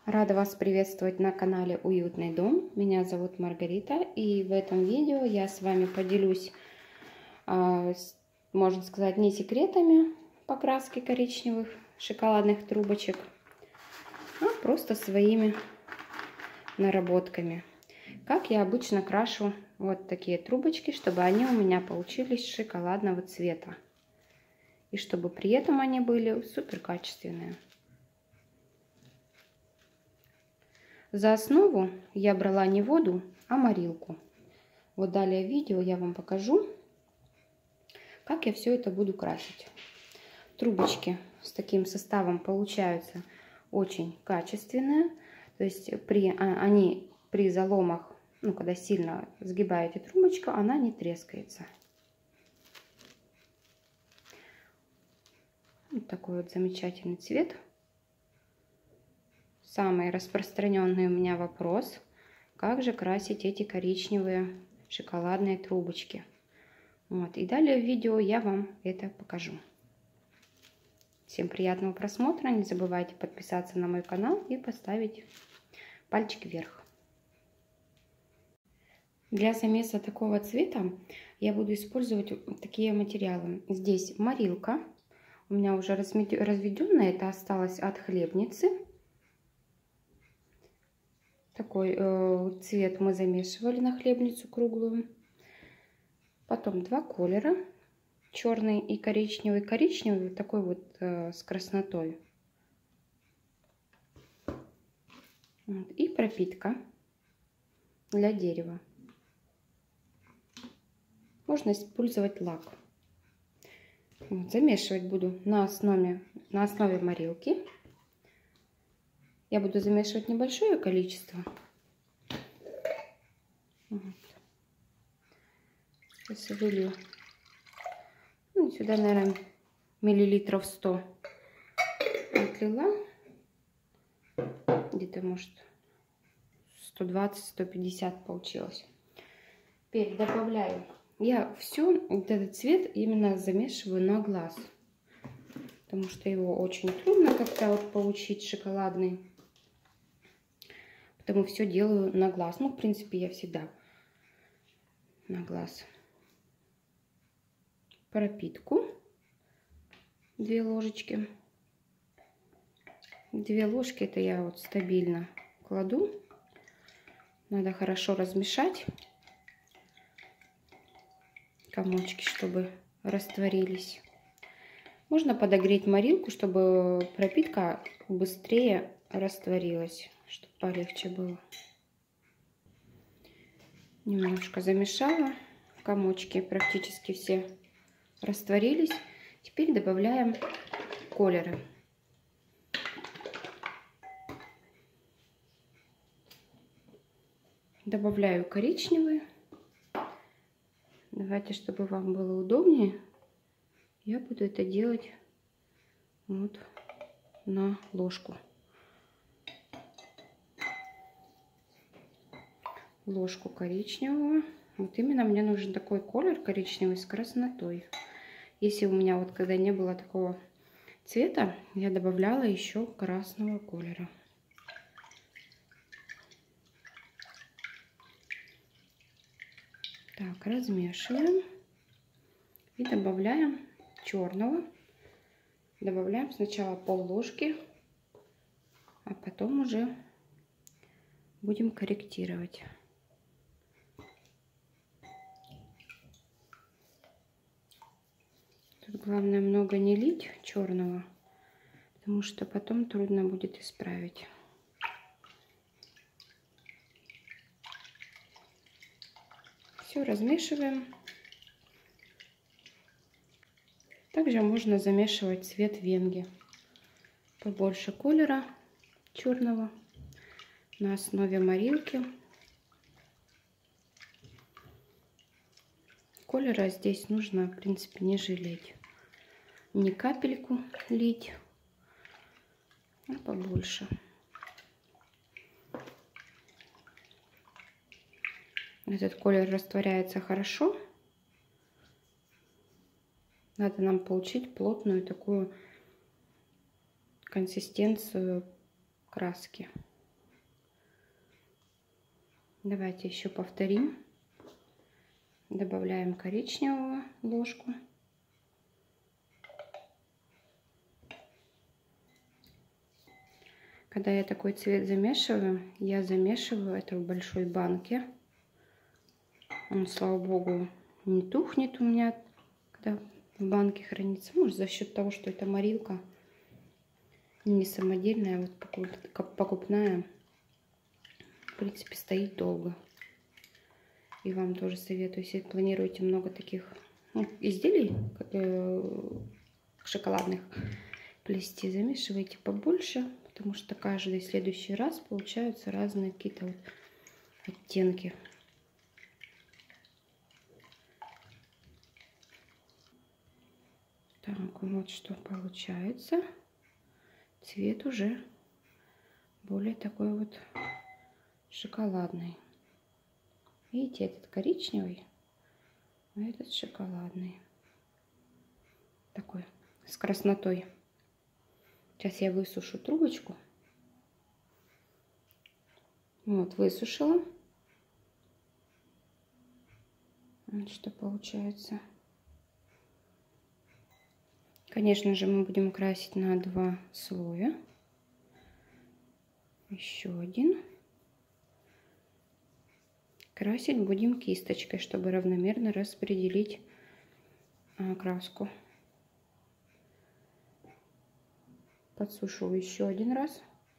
Рада вас приветствовать на канале Уютный дом. Меня зовут Маргарита, и в этом видео я с вами поделюсь, можно сказать, не секретами покраски коричневых шоколадных трубочек, а просто своими наработками. Как я обычно крашу вот такие трубочки, чтобы они у меня получились шоколадного цвета. И чтобы при этом они были супер качественные. За основу я брала не воду, а морилку. Вот далее в видео я вам покажу, как я все это буду красить. Трубочки с таким составом получаются очень качественные. То есть они при заломах, когда сильно сгибаете трубочку, она не трескается. Вот такой вот замечательный цвет. Самый распространенный у меня вопрос: как же красить эти коричневые шоколадные трубочки? Вот. И далее в видео я вам это покажу. Всем приятного просмотра. Не забывайте подписаться на мой канал и поставить пальчик вверх. Для замеса такого цвета я буду использовать такие материалы. Здесь морилка. У меня уже разведенная, это осталось от хлебницы. Такой цвет мы замешивали на хлебницу круглую. Потом два колера, черный и коричневый. Коричневый такой вот с краснотой. Вот. И пропитка для дерева. Можно использовать лак. Вот. Замешивать буду на основе морилки. Я буду замешивать небольшое количество. Вот. Сейчас вылью. Сюда, наверное, миллилитров 100 отлила. Где-то, может, 120-150 получилось. Теперь добавляю. Я все этот цвет именно замешиваю на глаз. Потому что его очень трудно как-то вот получить шоколадный. Потому все делаю на глаз. В принципе, я всегда на глаз. Пропитку 2 ложечки. 2 ложки это я вот стабильно кладу. Надо хорошо размешать комочки, чтобы растворились. Можно подогреть морилку, чтобы пропитка быстрее растворилась, чтобы полегче было. Немножко замешала. Комочки практически все растворились. Теперь добавляем колеры. Добавляю коричневый. Давайте, чтобы вам было удобнее, я буду это делать вот на ложку. Ложку коричневого. Вот именно мне нужен такой колер коричневый с краснотой. Если у меня вот когда не было такого цвета, я добавляла еще красного колера. Так, размешиваем и добавляем черного. Добавляем сначала пол-ложки, а потом уже будем корректировать. Тут главное много не лить черного, потому что потом трудно будет исправить. Все размешиваем. Также можно замешивать цвет венги. Побольше колера черного на основе морилки. Колера здесь нужно, в принципе, не жалеть. Не капельку лить, а побольше. Этот колер растворяется хорошо. Надо нам получить плотную такую консистенцию краски. Давайте еще повторим. Добавляем коричневого ложку. Когда я такой цвет замешиваю, я замешиваю это в большой банке. Он, слава богу, не тухнет у меня, когда в банке хранится. Может, за счет того, что это морилка не самодельная, вот как покупная, в принципе, стоит долго. И вам тоже советую, если планируете много таких изделий шоколадных плести, замешивайте побольше, потому что каждый следующий раз получаются разные какие-то вот оттенки. Так, вот что получается. Цвет уже более такой вот шоколадный. Видите, этот коричневый, а этот шоколадный. Такой, с краснотой. Сейчас я высушу трубочку. Вот, высушила. Вот что получается. Конечно же, мы будем красить на 2 слоя. Еще один. Красить будем кисточкой, чтобы равномерно распределить краску. Подсушу еще один раз.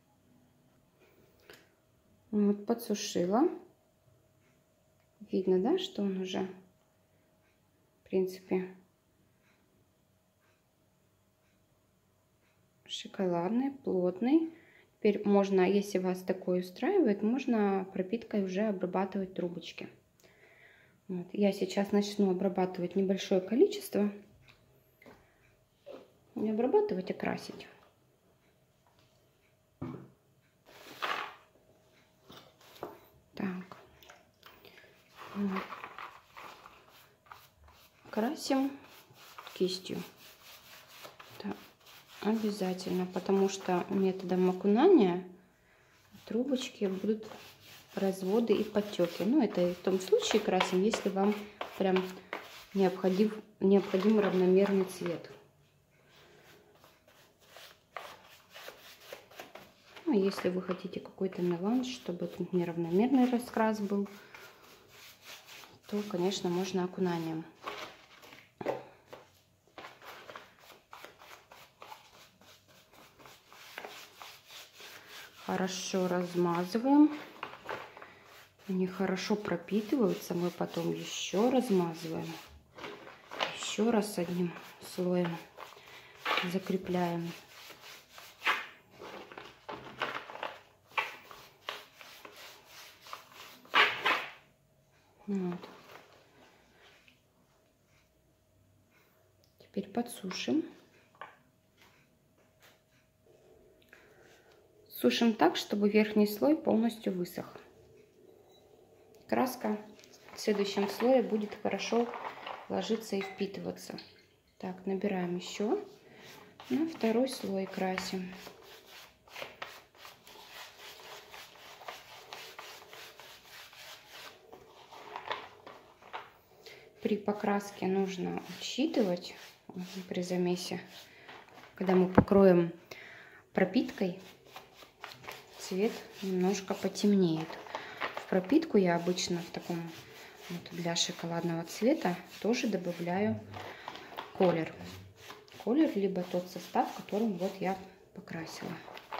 Вот, подсушила. Видно, да, что он уже, в принципе, шоколадный, плотный. Теперь можно, если вас такое устраивает, можно пропиткой уже обрабатывать трубочки. Вот. Я сейчас начну обрабатывать небольшое количество. Не обрабатывать, а красить. Так. Вот. Красим кистью. Так. Обязательно, потому что методом окунания трубочки будут разводы и подтеки. Ну, это в том случае красим, если вам прям необходим равномерный цвет. Ну, если вы хотите какой-то меланж, чтобы тут неравномерный раскрас был, то, конечно, можно окунанием. Хорошо размазываем. Они хорошо пропитываются. Мы потом еще размазываем. Еще раз одним слоем закрепляем. Вот. Теперь подсушим. Сушим так, чтобы верхний слой полностью высох. Краска в следующем слое будет хорошо ложиться и впитываться. Так, набираем еще. На второй слой красим. При покраске нужно учитывать, при замесе, когда мы покроем пропиткой, цвет немножко потемнеет. В пропитку я обычно в таком вот для шоколадного цвета тоже добавляю колер. Колер, либо тот состав, которым вот я покрасила.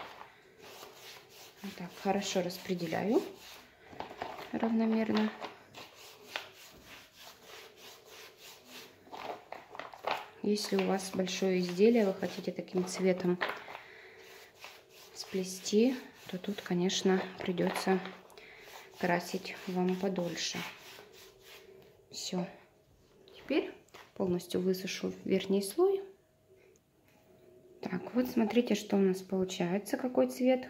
Вот так хорошо распределяю равномерно. Если у вас большое изделие, вы хотите таким цветом сплести, то тут, конечно, придется красить вам подольше. Все. Теперь полностью высушу верхний слой. Так, вот смотрите, что у нас получается, какой цвет.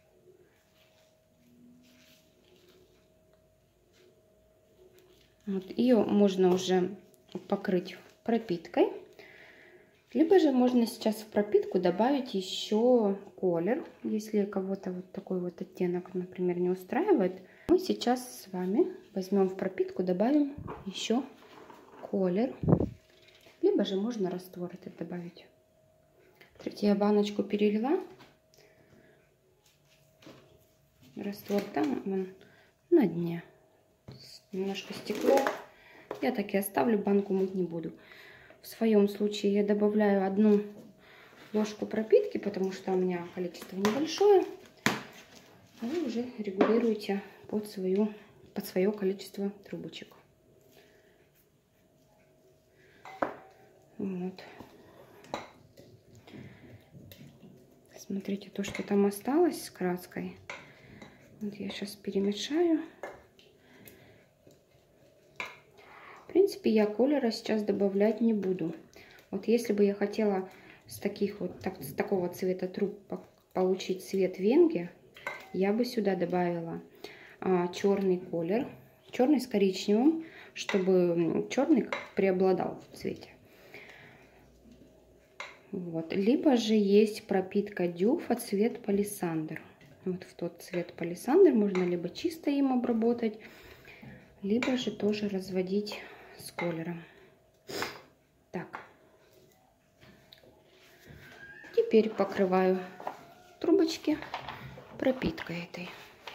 Вот, ее можно уже покрыть пропиткой. Либо же можно сейчас в пропитку добавить еще колер, если кого-то вот такой вот оттенок, например, не устраивает. Мы сейчас с вами возьмем в пропитку, добавим еще колер. Либо же можно раствор этот добавить. Смотрите, я баночку перелила. Раствор там, вон, на дне. Немножко стекло. Я так и оставлю, банку мыть не буду. В своем случае я добавляю 1 ложку пропитки, потому что у меня количество небольшое. А вы уже регулируете под свое количество трубочек. Вот. Смотрите, то, что там осталось с краской. Вот я сейчас перемешаю. В принципе, я колера сейчас добавлять не буду. Вот если бы я хотела с такого цвета труб получить цвет венги, я бы сюда добавила черный колер, черный с коричневым, чтобы черный преобладал в цвете. Вот. Либо же есть пропитка Дюфа цвет палисандр. Вот в тот цвет палисандр можно либо чисто им обработать, либо же тоже разводить с колером. Так. Теперь покрываю трубочки пропиткой этой.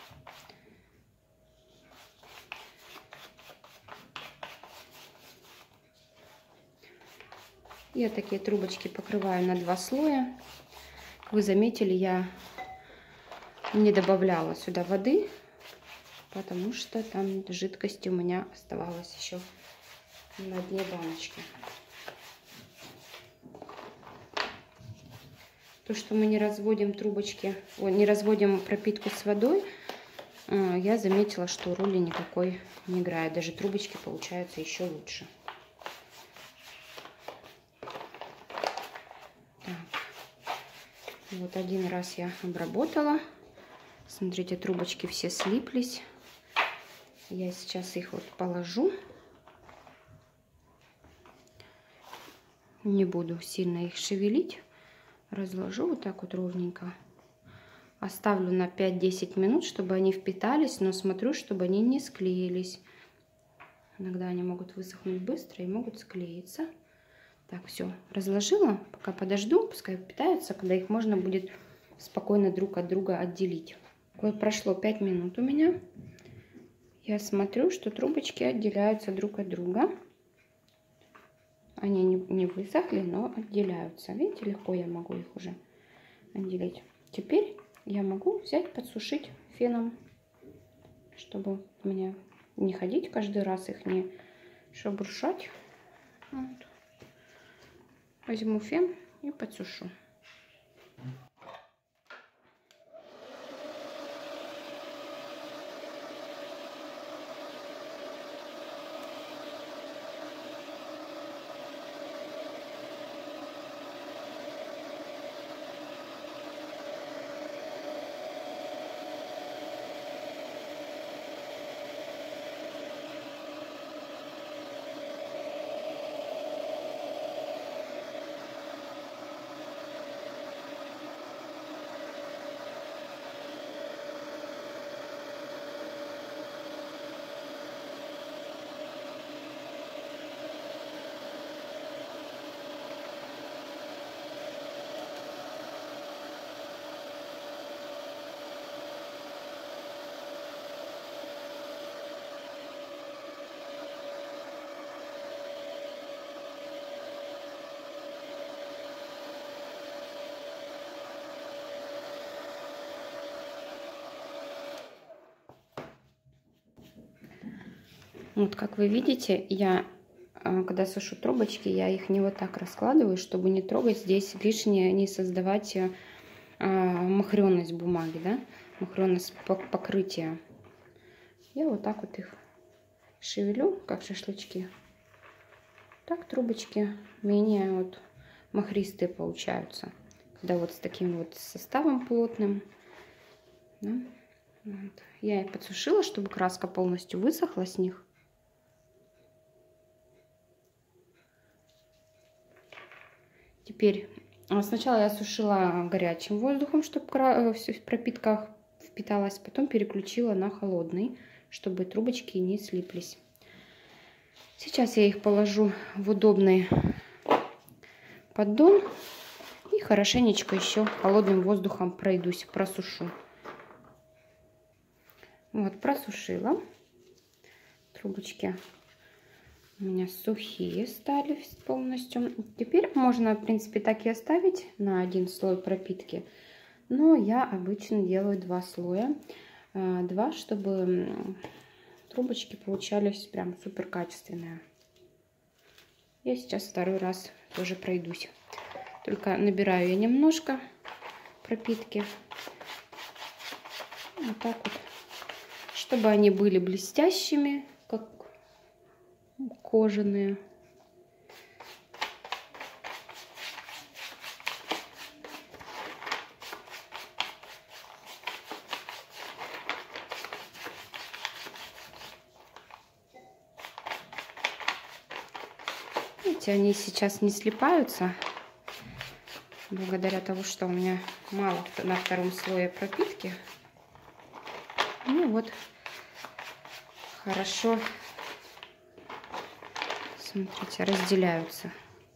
Я такие трубочки покрываю на 2 слоя. Как вы заметили, я не добавляла сюда воды, потому что там жидкости у меня оставалось еще на дне баночки. То, что мы не разводим трубочки, не разводим пропитку с водой, я заметила, что роли никакой не играет. Даже трубочки получаются еще лучше. Вот 1 раз я обработала. Смотрите, трубочки все слиплись. Я сейчас их вот положу. Не буду сильно их шевелить. Разложу вот так вот ровненько. Оставлю на 5-10 минут, чтобы они впитались, но смотрю, чтобы они не склеились. Иногда они могут высохнуть быстро и могут склеиться. Так, все, разложила. Пока подожду, пускай впитаются, когда их можно будет спокойно друг от друга отделить. Вот прошло 5 минут у меня. Я смотрю, что трубочки отделяются друг от друга. Они не высохли, но отделяются. Видите, легко я могу их уже отделить. Теперь я могу взять, подсушить феном, чтобы мне не ходить каждый раз, их не шебуршать. Вот. Возьму фен и подсушу. Вот как вы видите, я, когда сушу трубочки, я их не вот так раскладываю, чтобы не трогать здесь лишнее, не создавать махренность бумаги, да, махренность покрытия. Я вот так вот их шевелю, как шашлычки. Так трубочки менее вот махристые получаются, когда вот с таким вот составом плотным. Да? Вот. Я их подсушила, чтобы краска полностью высохла с них. Теперь сначала я сушила горячим воздухом, чтобы пропитка впиталась. Потом переключила на холодный, чтобы трубочки не слиплись. Сейчас я их положу в удобный поддон и хорошенечко еще холодным воздухом пройдусь, просушу. Вот, просушила. Трубочки у меня сухие стали полностью. Теперь можно, в принципе, так и оставить на один слой пропитки. Но я обычно делаю 2 слоя. 2, чтобы трубочки получались прям супер качественные. Я сейчас 2-й раз тоже пройдусь. Только набираю я немножко пропитки. Вот так вот. Чтобы они были блестящими, как кожаные. Видите, они сейчас не слипаются, благодаря тому, что у меня мало на 2-м слое пропитки. Ну вот, хорошо, смотрите, разделяются.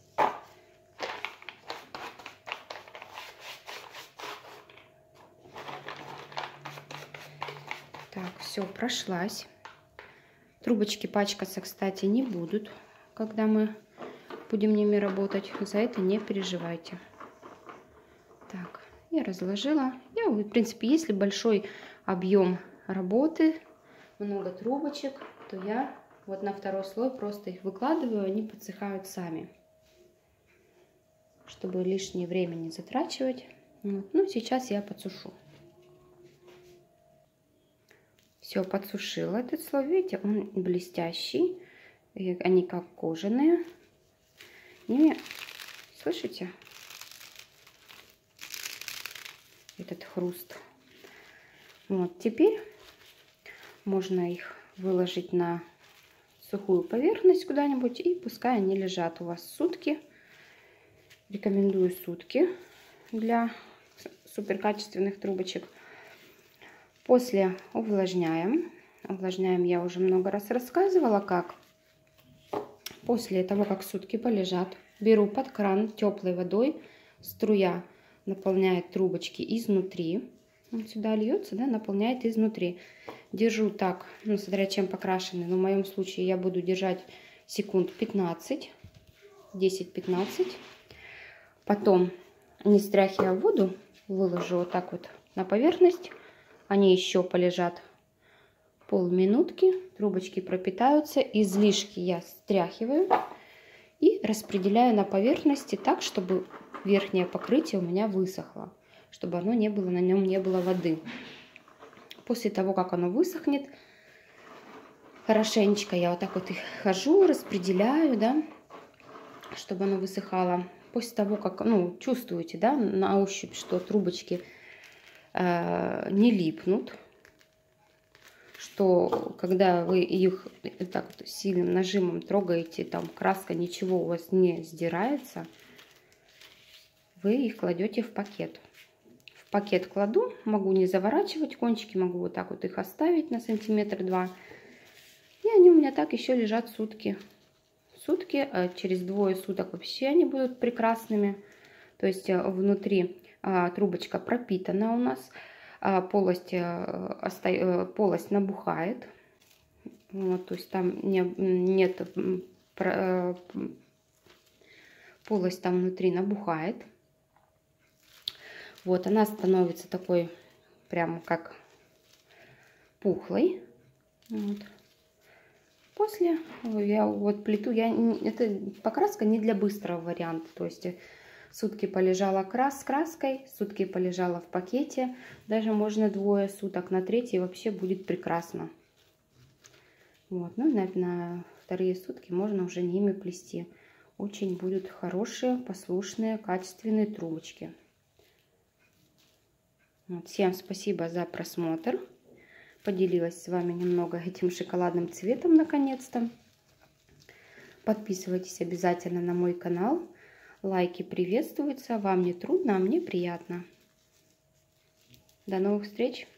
Так, все, прошлась. Трубочки пачкаться, кстати, не будут, когда мы будем ними работать. За это не переживайте. Так, я разложила. Я, в принципе, если большой объем работы, много трубочек, то я вот на 2-й слой просто их выкладываю, они подсыхают сами, чтобы лишнее время не затрачивать. Вот. Ну, сейчас я подсушу. Все, подсушила этот слой. Видите, он блестящий. Они как кожаные. Ими, слышите? Этот хруст. Вот, теперь можно их выложить на сухую поверхность куда-нибудь, и пускай они лежат у вас сутки. Рекомендую сутки для супер качественных трубочек. После увлажняем. Увлажняем я уже много раз рассказывала, как. После того, как сутки полежат, беру под кран теплой водой, струя наполняет трубочки изнутри. Вот сюда льется, да, наполняет изнутри. Держу так, ну, смотря чем покрашены, но в моем случае я буду держать секунд 15, 10-15. Потом, не стряхивая воду, выложу вот так вот на поверхность. Они еще полежат полминутки, трубочки пропитаются, излишки я стряхиваю и распределяю на поверхности так, чтобы верхнее покрытие у меня высохло, чтобы оно не было, на нем не было воды. После того, как оно высохнет, хорошенечко я вот так вот их хожу, распределяю, да, чтобы оно высыхало. После того, как, ну, чувствуете, да, на ощупь, что трубочки не липнут, что когда вы их так вот сильным нажимом трогаете, там краска, ничего у вас не сдирается, вы их кладете в пакет. В пакет кладу, могу не заворачивать кончики, могу вот так вот их оставить на сантиметр-два. И они у меня так еще лежат сутки. Сутки, а через 2 суток вообще они будут прекрасными. То есть внутри трубочка пропитана у нас, полость набухает. Вот, то есть там нет, полость там внутри набухает. Вот, она становится такой, прямо как пухлой. Вот. После я вот плиту, это покраска не для быстрого варианта, то есть сутки полежала с краской, сутки полежала в пакете, даже можно 2 суток, на 3 вообще будет прекрасно. Вот, ну на 2 сутки можно уже ними плести. Очень будут хорошие, послушные, качественные трубочки. Вот, всем спасибо за просмотр. Поделилась с вами немного этим шоколадным цветом наконец-то. Подписывайтесь обязательно на мой канал. Лайки приветствуются. Вам не трудно, а мне приятно. До новых встреч!